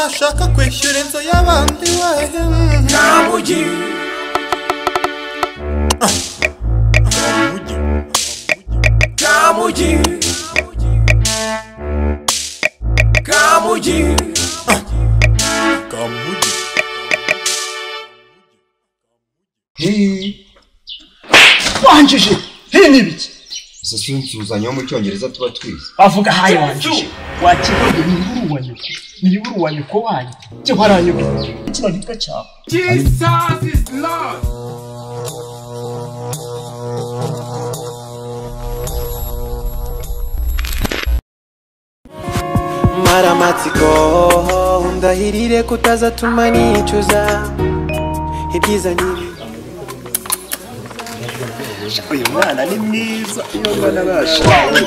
washaka kwishyura inzu y'abandi we Kamugi Kamugi Kamugi Kamugi wanjije ni biki Sasuzanya mu cyongereza tuba twize avuga hayi wanjije wakigoye ni buru wa nyoko wanyu cyo haranyuka kino gitwa cyawe Jesus is Lord Maramatsiko ndahirire kutazatuma nicuza ibyiza nibi uyu mwana ni mwiza iyo mbona basha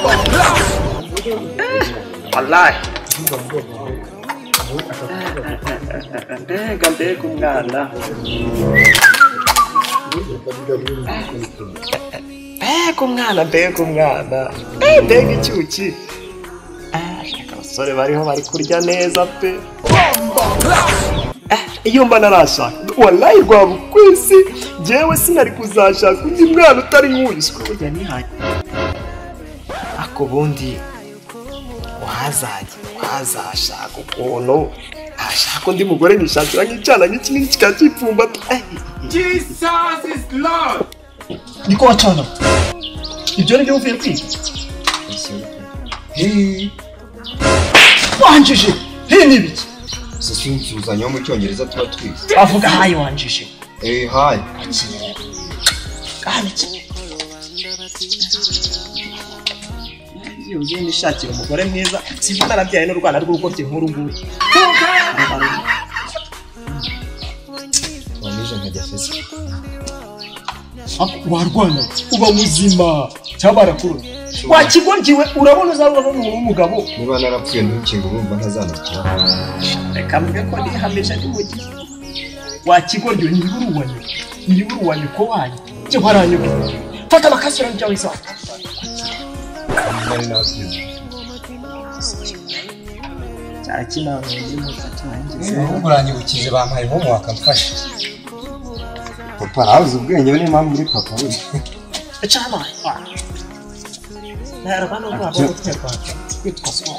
wallahi mbega umwana mbega icyuki abasore bariho bari kurya neza pe iyo mba narashaka wallahi rwaba kwisi jewe sinari kuzashaka undi mwana utari nk'uyu siko burya nihaye ako bundi wazashaka ukuntu ashaka undi mugore nishakira nk'icyana nk'iki kikakipfumbata Jesus is Lord niko wacana ibyo ni byo uvuye kwiga wanjije ni biki Sasuzanya mu cyongereza tuba twize avuga hayi wanjije hayi iyo ugiye nishakira umugore mwiza siba narabyaye n'urwana rw'urukobye nkuru nguru wamije nkajya fese warwana uba muzima cyabarakuru wakigorgiwe urabona uzabona n'umugabo niba narapfuye ntukinga urumva ntazanakira reka mvuge ko nihamije ndi mu gihe wakigorgiwe ni buru wa nyoko wanyu cyo haranyuka fata amakasura njyawe isa cyakina ndi mu cyatangije uranyibukije bampaye homo wakamfasha papa arazi ubwenge ni impamvu muri papa we cyama narabana ubwo guteka kwitwa so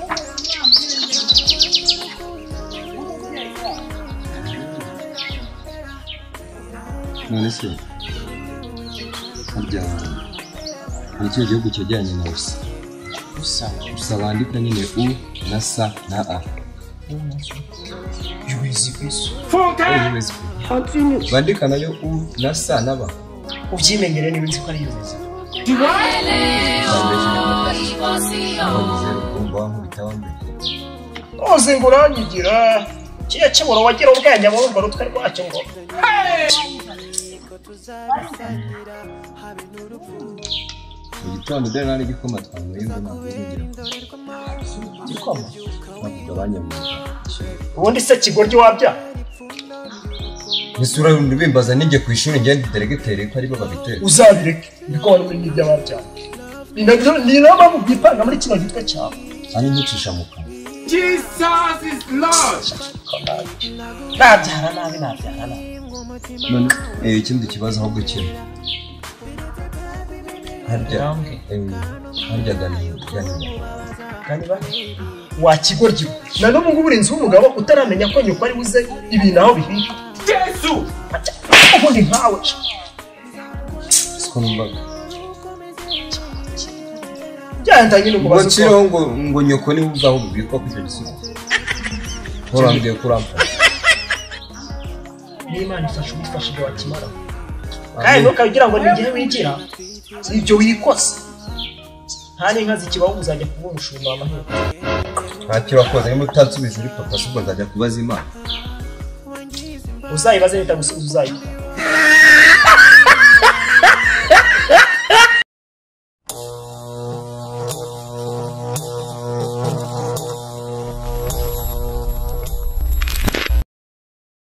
none se harya nicyo gihugu cyegeranye na usa bandika nyine u na sa na a bandika nayo u na sa na ba ubyimenyere niba nzi ko ari yuzuza oze ngo uranyigira kiya kibura wagira ubwenge mu rumba rutwe rwacyo ngo igitondo dore nari gikoma twanyweye ngo nakugira gikoma nakugabanya mu ubundi se kigoryi wabya nisura rundi bimbaza nijye ku ishuri ngende delegiteri ko ari bo babitera uzabireke ndiko wari muri n'ibyo ababya ni naba mu gipanga muri kino gitwe cyawe ani nyicisha mu kanwa Jesus is Lord nabyara nabi none ikindi kibazo ahubwo kimwe harya ganiba wakigoryi na no mungu burinzi w'umugabo utaramenya ko nyoko ari buze ibintu aho bihiye Yesu ubundi nkawe siko numbaga byandanye no kubaza kiriho ngo nyoko ni uzaho bibikwa kujya gisubizo urambye kurampa n'Imana ifashe wakimara kandi ntukagira ngo nigihe wigira ibyo wikoze nta n'inka zikibaho uzajya kuba umushumba w'amahoro ntacyo wakoze niba utansubiza uri papa sibwo nzajya kubaza Imana uzayibaze nita gusubiza uzayiba